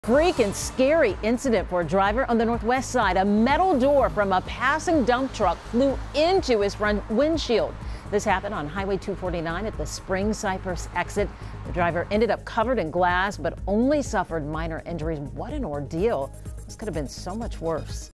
Freak and scary incident for a driver on the northwest side. A metal door from a passing dump truck flew into his front windshield. This happened on Highway 249 at the Spring Cypress exit. The driver ended up covered in glass, but only suffered minor injuries. What an ordeal. This could have been so much worse.